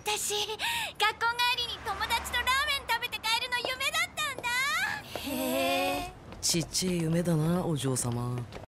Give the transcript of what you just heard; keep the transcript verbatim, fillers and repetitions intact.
私、学校帰りに友達とラーメン食べて帰るの夢だったんだ。へえ。 ちっちゃい夢だな、お嬢様。